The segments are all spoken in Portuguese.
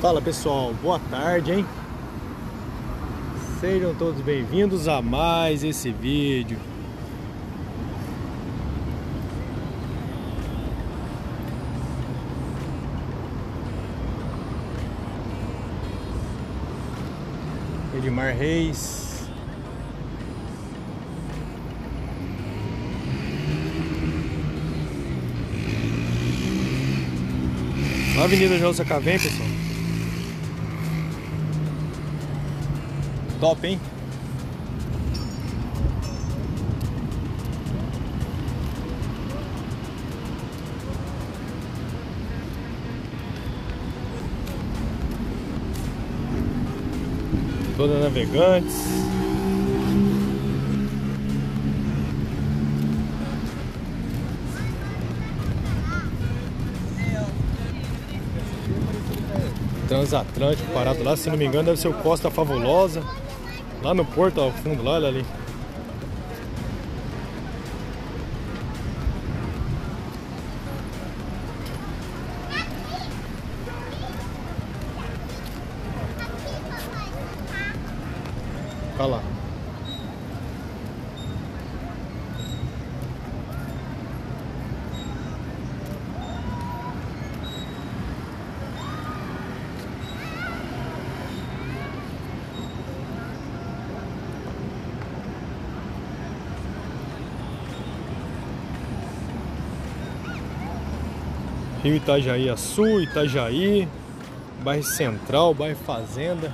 Fala pessoal, boa tarde, hein? Sejam todos bem-vindos a mais esse vídeo. Edmar Reis. Na Avenida João Sacavém, pessoal. Top, hein? Toda Navegantes. Transatlântico parado lá, se não me engano deve ser o Costa Fabulosa. Lá no porto, ao fundo, lá, olha ali. Olha lá. Rio Itajaí Sul, Itajaí, bairro Central, bairro Fazenda.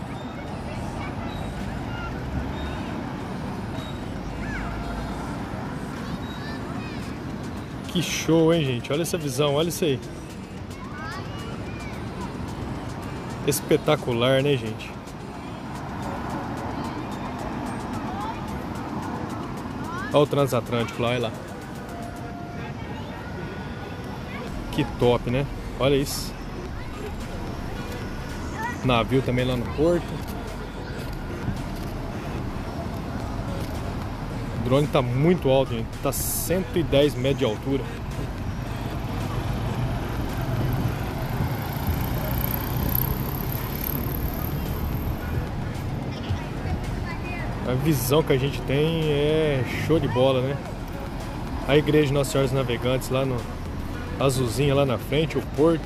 Que show, hein, gente? Olha essa visão, olha isso aí. Espetacular, né, gente? Olha o transatlântico lá, olha lá. Que top, né? Olha isso. Navio também lá no porto. O drone tá muito alto, gente. Tá 110 metros de altura. A visão que a gente tem é show de bola, né? A igreja Nossa Senhora dos Navegantes lá no azulzinha lá na frente, o porto.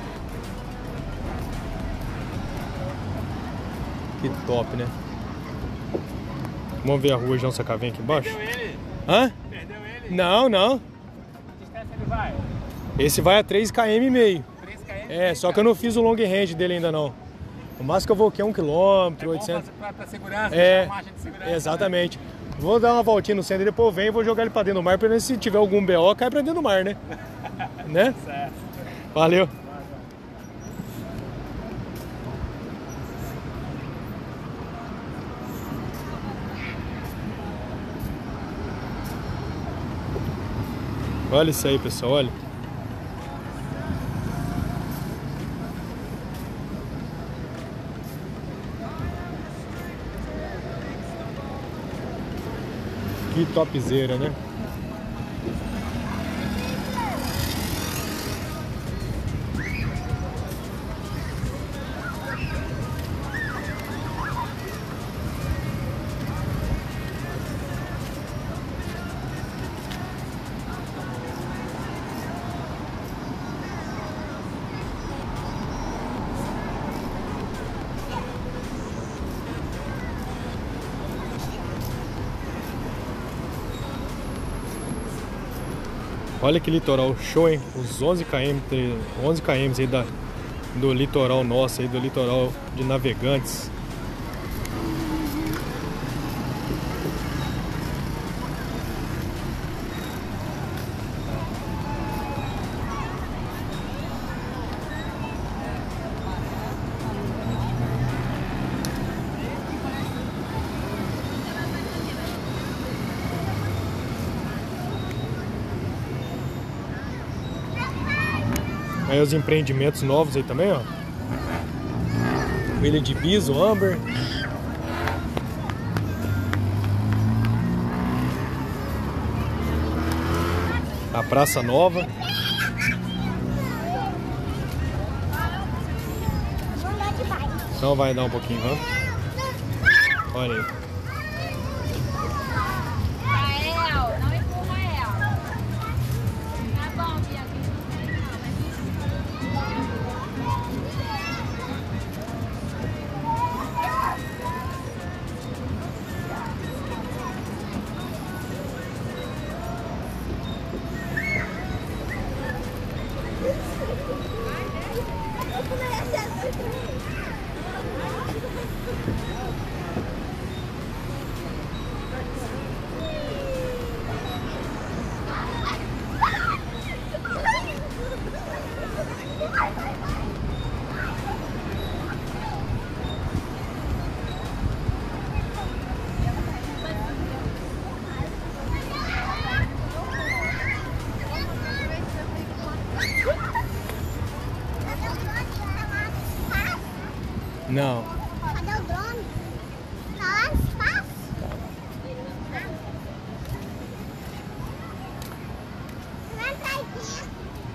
Que top, né? Vamos ver a rua João Sacavém aqui embaixo? Perdeu ele? Hã? Perdeu ele? Não, não. Que distância ele vai? Esse vai a 3,5 km. 3 km? É, só que eu não fiz o long range dele ainda não. O máximo que eu vou aqui é 1 km, 800. Pra segurança, É, marcha de segurança. exatamente. Vou dar uma voltinha no centro e depois eu venho e vou jogar ele pra dentro do mar, pra ver se tiver algum BO, cai pra dentro do mar, né? Né? Certo. Valeu. Olha isso aí, pessoal, olha. Que topzera, né? Olha que litoral show, hein? Os 11 km aí do litoral nosso, aí do litoral de Navegantes. Aí os empreendimentos novos aí também, ó. Ilha de Biso, Amber. A Praça Nova. Só vai dar um pouquinho, vamos? Olha aí. Rael, não empurra ela. Tá bom, Bia, aqui não tem não, Não. Cadê o drone? Tá lá no espaço? Vai entrar aqui.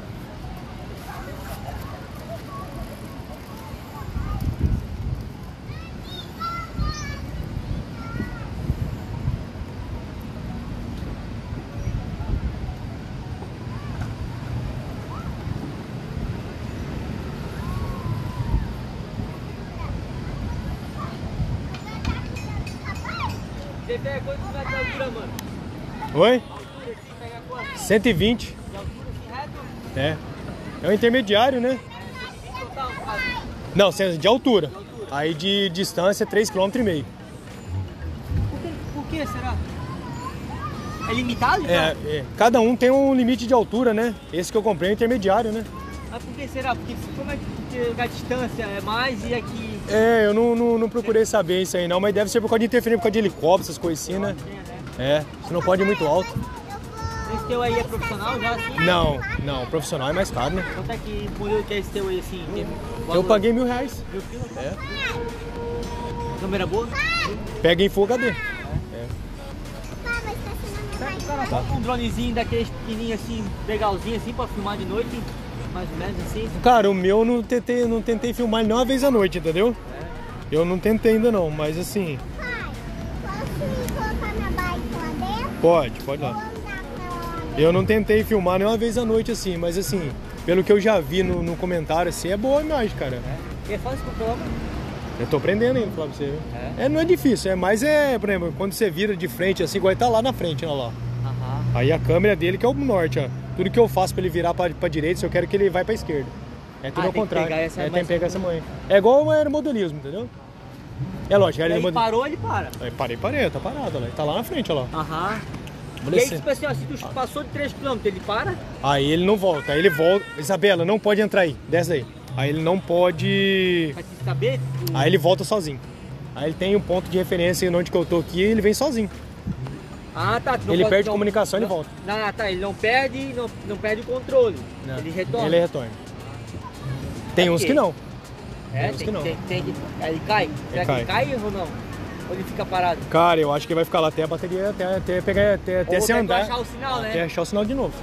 Você pega quantos metros de altura, mano? Oi? Altura assim, pega quanto? 120. De altura assim, reto? É. É o intermediário, né? 120 total, no caso. Não, de altura. Aí de distância 3,5 km. Por que será? É limitado? É, cada um tem um limite de altura, né? Esse que eu comprei é o intermediário, né? Mas por que será? Porque como é que a distância é mais e aqui... É, eu não procurei saber isso aí não, mas deve ser por causa de interferência, por causa de helicóptero, essas coisas assim, né? É, você não pode ir muito alto. Esse teu aí é profissional já assim? Não, profissional é mais caro, né? Quanto é que modelo que é esse teu aí assim? Eu paguei R$1.000. 1.000 pila? É. Câmera boa? Pega em Full HD. Tá, mas tá sendo Será que o cara bota um dronezinho daqueles pequenininhos assim, legalzinho assim, pra filmar de noite? Mais ou menos assim? Cara, o meu não tentei filmar ele uma vez à noite, entendeu? Eu não tentei ainda não, mas assim, Pai, posso colocar minha bike lá dentro? pode Ou lá. andar com ela lá dentro? Eu não tentei filmar nenhuma vez à noite assim, mas assim, pelo que eu já vi no comentário assim, é boa a imagem, cara. É fácil controlar, mano. Eu tô aprendendo ainda, falar pra você, viu? É? Não é difícil, por exemplo, quando você vira de frente assim, igual ele tá lá na frente, olha lá. Aham. Aí a câmera dele que é o norte, ó. Tudo que eu faço pra ele virar pra direita, se eu quero que ele vai pra esquerda. É tudo ao tem que contrário. pegar essa Tem mais- que pegar essa manha. É igual o aeromodelismo, entendeu? É lógico, E aí parou, ele para. Aí parei, tá parado, lá. Ele tá lá na frente, olha lá. Aham. Vamos E aí, descer. tipo assim, ó, se tu passou de 3 km, ele para? Aí ele não volta, aí ele volta. Isabela, não pode entrar aí, desce aí. Aí ele não pode. Pra te saber? Aí ele volta sozinho. Aí ele tem um ponto de referência onde que eu tô aqui e ele vem sozinho. Ah, tá. tu não Ele pode- perde não- comunicação e ele não- volta. Ah, tá. Ele não perde, não perde o controle. Não. Ele retorna. Ele retorna. Tem uns Ok. que não. É, uns tem, que não. tem que. Aí ele cai? Será que ele cai ou não? Ou ele fica parado? Cara, eu acho que vai ficar lá até a bateria, até pegar, até Ou se até tu andar. achar o sinal, né? Até achar o sinal de novo.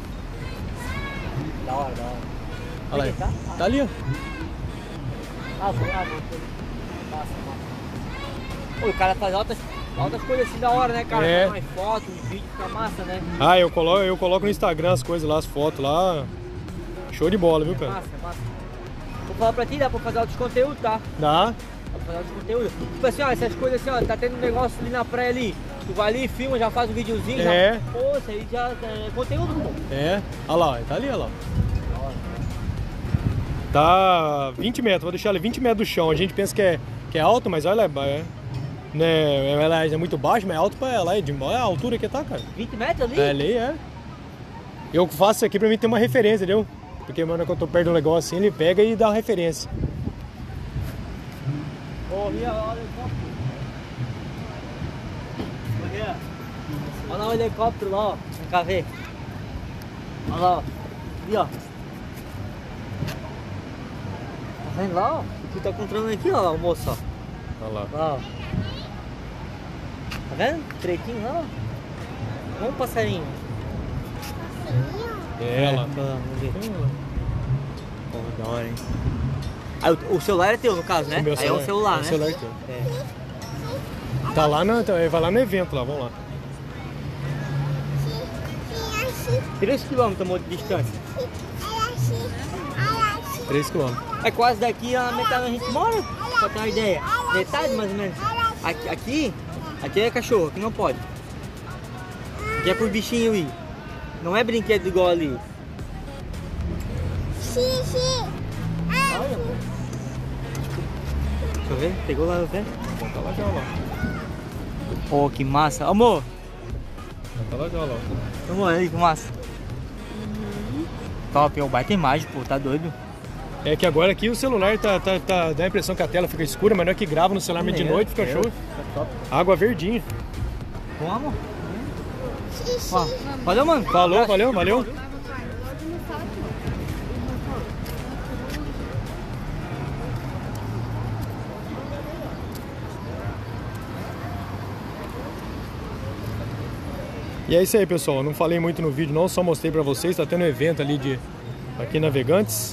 Da hora. Olha lá. Onde tá? Tá ali, ó. Vou. Massa. Pô, o cara faz altas coisas assim da hora, né, cara? É. Faz umas fotos, uns vídeos, fica massa, né? Ah, eu coloco no Instagram as coisas lá, as fotos lá. Show de bola, viu, cara? Massa. Vou falar pra ti, dá pra fazer outros conteúdos, tá? Dá. Dá pra fazer outros conteúdos. Tipo assim, ó, essas coisas assim, ó, tá tendo um negócio ali na praia ali. Tu vai ali, filma, já faz um videozinho, É. já. Pô, isso aí já é conteúdo, pô. É. Olha lá, tá ali, olha lá. Tá 20 metros, vou deixar ele 20 metros do chão. A gente pensa que é alto, mas olha, né, ela é muito baixa, mas é alto pra ela. Olha a altura que tá, cara. 20 metros ali? É, ali é. Eu faço isso aqui pra mim ter uma referência, entendeu? Porque, mano, quando eu tô perto de um negócio assim, ele pega e dá uma referência. Ô, Ria, olha o helicóptero. Ô, Ria, olha lá o helicóptero lá, ó. Vem cá ver. Olha lá, ó. Ali, ó. Tá vendo lá, ó? Tu tá controlando aqui, ó, o moço, ó. Olha lá. Lá, ó. Tá vendo? Treitinho lá, ó. Vamos, passarinho. É, ela. Vamos ver. Pô, da hora, hein? Aí o celular é teu, no caso, né? O meu Aí é o celular, né? O celular é teu. É. Tá lá, vai lá no evento lá, vamos lá. 3 km, amor, de distância. 3 km. É quase daqui a metade a gente mora, pra ter uma ideia. Metade, mais ou menos. Aqui é cachorro, aqui não pode. Aqui é por bichinho ir. Não é brinquedo igual ali. Olha, pô. Deixa eu ver, pegou lá no pé? Tá lá já, lá. Oh, que massa. Amor, Tá lá já, lá. amor, aí, que massa. Top, é o baita imagem, pô, tá doido. É que agora aqui o celular dá a impressão que a tela fica escura, mas não é que grava no celular de noite, fica show. Tá top. Água verdinha. Bom, amor. Ó, valeu, mano. Falou, valeu. E é isso aí, pessoal. Eu não falei muito no vídeo não, só mostrei pra vocês. Tá tendo um evento ali aqui em Navegantes.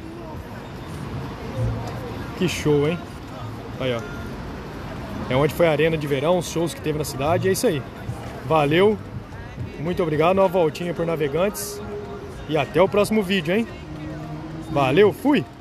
Que show, hein? Aí, ó. É onde foi a arena de verão, os shows que teve na cidade. É isso aí. Valeu. Muito obrigado. Uma voltinha por Navegantes. E até o próximo vídeo, hein? Valeu, fui!